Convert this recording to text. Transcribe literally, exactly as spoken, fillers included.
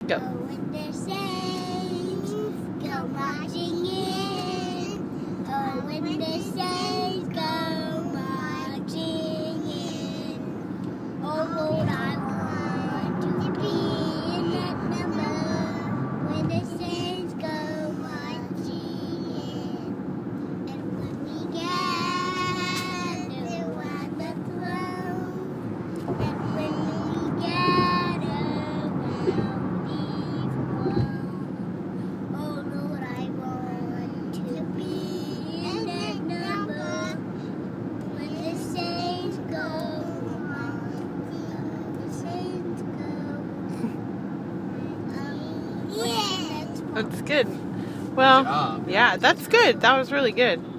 Go. Oh, when the saints go marching in. Oh, when the saints go marching in. Oh, Lord, I want to be in that number when the saints go marching in. And when we gather at the throne, and when we gather around the throne, oh Lord, I want to be in that number when the saints go, the saints go. Um, yeah. That's good. Well, yeah, that's good. That was really good.